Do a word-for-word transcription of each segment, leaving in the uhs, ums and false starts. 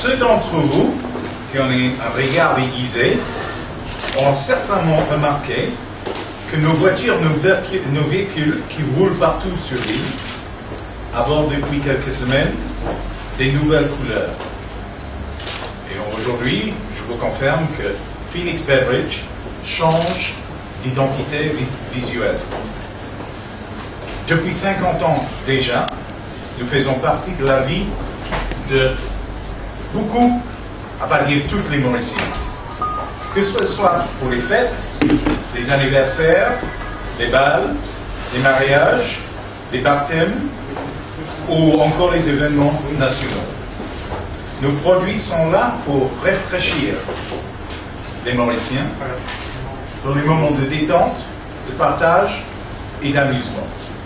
Ceux d'entre vous qui ont un regard aiguisé ont certainement remarqué que nos voitures, nos véhicules, nos véhicules qui roulent partout sur l'île abordent depuis quelques semaines des nouvelles couleurs. Et aujourd'hui, je vous confirme que Phoenix Beverage change d'identité visuelle. Depuis cinquante ans déjà, nous faisons partie de la vie de beaucoup, à pas dire toutes les Mauriciens. Que ce soit pour les fêtes, les anniversaires, les bals, les mariages, les baptêmes ou encore les événements nationaux. Nos produits sont là pour rafraîchir les Mauriciens dans les moments de détente, de partage et d'amusement.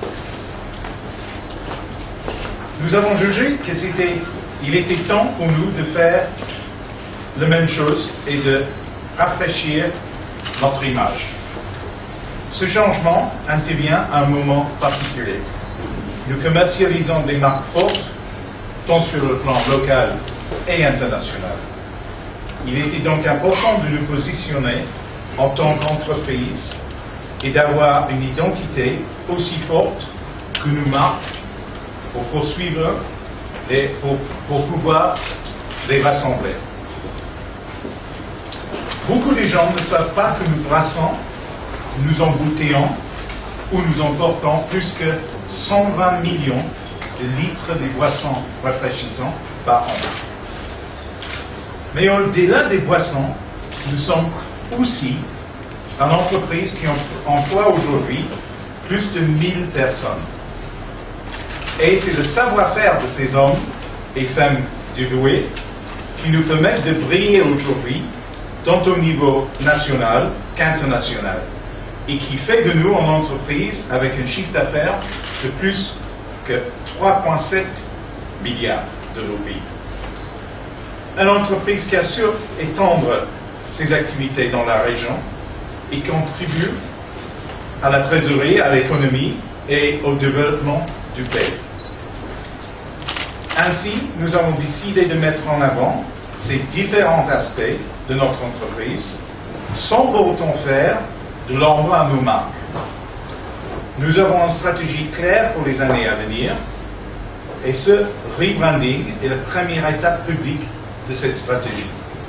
Nous avons jugé que c'était, il était temps pour nous de faire la même chose et de rafraîchir notre image. Ce changement intervient à un moment particulier. Nous commercialisons des marques fortes, tant sur le plan local et international. Il était donc important de nous positionner en tant qu'entreprise et d'avoir une identité aussi forte que nos marques pour poursuivre et pour, pour pouvoir les rassembler. Beaucoup de gens ne savent pas que nous brassons, nous embouteillons ou nous emportons plus que cent vingt millions de litres de boissons rafraîchissantes par an. Mais au-delà des boissons, nous sommes aussi une entreprise qui emploie aujourd'hui plus de mille personnes. Et c'est le savoir-faire de ces hommes et femmes dévoués qui nous permettent de briller aujourd'hui tant au niveau national qu'international, et qui fait de nous une entreprise avec un chiffre d'affaires de plus que trois virgule sept milliards de roupies. Une entreprise qui assure étendre ses activités dans la région et contribue à la trésorerie, à l'économie et au développement du pays. Ainsi, nous avons décidé de mettre en avant ces différents aspects de notre entreprise, sans pour autant faire de l'envoi à nos marques. Nous avons une stratégie claire pour les années à venir, et ce rebranding est la première étape publique de cette stratégie.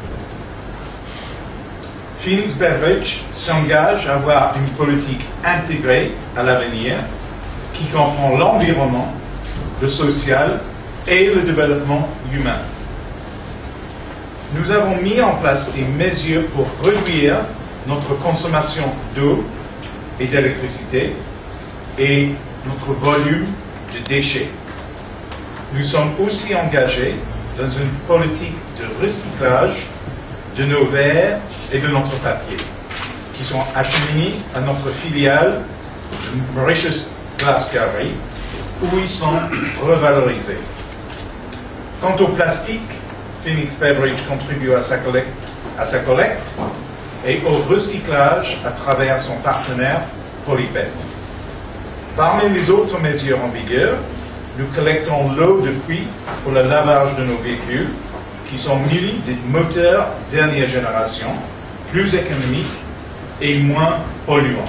Phoenix Beverage s'engage à avoir une politique intégrée à l'avenir qui comprend l'environnement, le social et le développement humain. Nous avons mis en place des mesures pour réduire notre consommation d'eau et d'électricité et notre volume de déchets. Nous sommes aussi engagés dans une politique de recyclage de nos verres et de notre papier, qui sont acheminés à notre filiale Mauritius Glass Gallery, où ils sont revalorisés. Quant au plastique, Phoenix Beverage contribue à sa collecte, à sa collecte et au recyclage à travers son partenaire Polypet. Parmi les autres mesures en vigueur, nous collectons l'eau de pluie pour le lavage de nos véhicules, qui sont munis de moteurs dernière génération, plus économiques et moins polluants.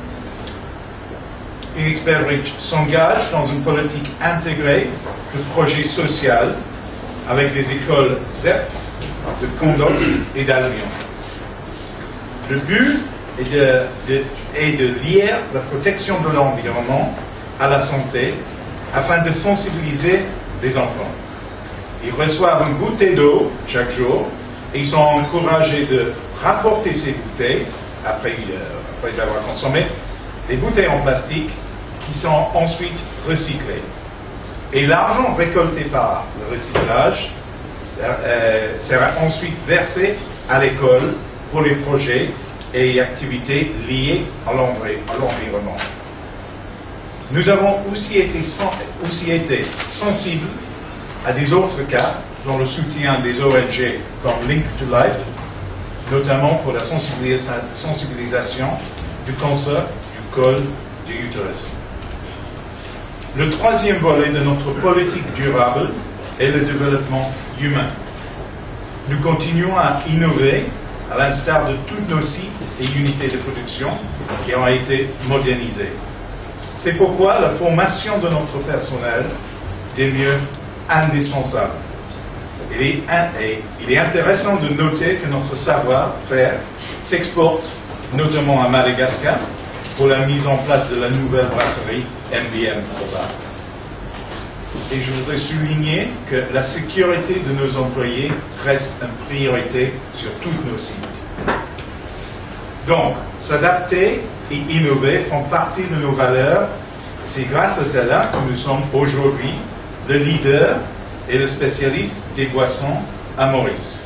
Phoenix Beverage s'engage dans une politique intégrée de projets sociaux avec les écoles Z E P, de Condos et d'Albion. Le but est de, de, est de lier la protection de l'environnement à la santé afin de sensibiliser les enfants. Ils reçoivent une bouteille d'eau chaque jour et ils sont encouragés de rapporter ces bouteilles, après, euh, après l'avoir consommé, des bouteilles en plastique qui sont ensuite recyclées. Et l'argent récolté par le recyclage euh, sera ensuite versé à l'école pour les projets et activités liées à l'environnement. Nous avons aussi été, aussi été sensibles à des autres cas dans le soutien des O N G comme Link to Life, notamment pour la sensibilisa sensibilisation du cancer du col de l'utérus. Le troisième volet de notre politique durable est le développement humain. Nous continuons à innover, à l'instar de tous nos sites et unités de production qui ont été modernisés. C'est pourquoi la formation de notre personnel devient indispensable. Il est, et il est intéressant de noter que notre savoir-faire s'exporte notamment à Madagascar pour la mise en place de la nouvelle brasserie M B M Proba. Et je voudrais souligner que la sécurité de nos employés reste une priorité sur tous nos sites. Donc, s'adapter et innover font partie de nos valeurs. C'est grâce à cela que nous sommes aujourd'hui le leader et le spécialiste des boissons à Maurice.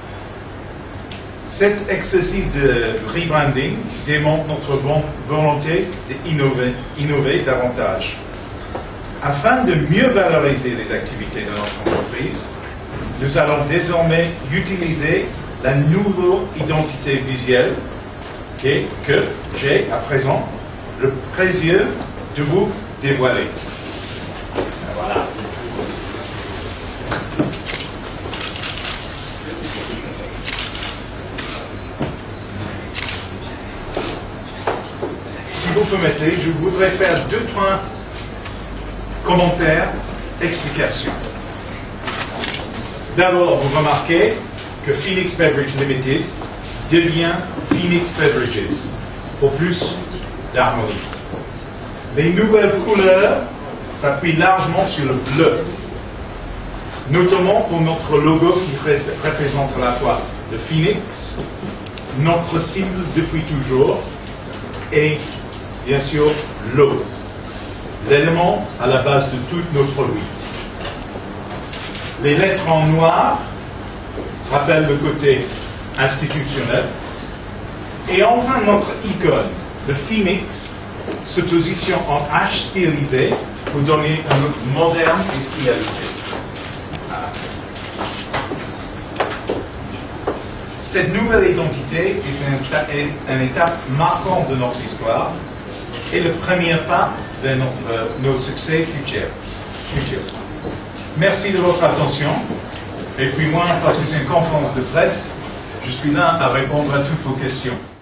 Cet exercice de rebranding démontre notre volonté d'innover innover davantage. Afin de mieux valoriser les activités de notre entreprise, nous allons désormais utiliser la nouvelle identité visuelle que, que j'ai à présent le plaisir de vous dévoiler. Voilà. Si vous permettez, je voudrais faire deux, trois commentaires, explications. D'abord, vous remarquez que Phoenix Beverage Limited devient Phoenix Beverages pour plus d'harmonie. Les nouvelles couleurs s'appuient largement sur le bleu, notamment pour notre logo qui représente à la fois le Phoenix, notre cible depuis toujours, et bien sûr l'eau, l'élément à la base de toute nos produits. Les lettres en noir rappellent le côté institutionnel. Et enfin, notre icône, le Phoenix, se positionne en H stylisé pour donner un look moderne et stylisé. Cette nouvelle identité est une étape marquante de notre histoire et le premier pas de notre, nos succès futurs. futurs. Merci de votre attention. Et puis moi, parce que c'est une conférence de presse, je suis là à répondre à toutes vos questions.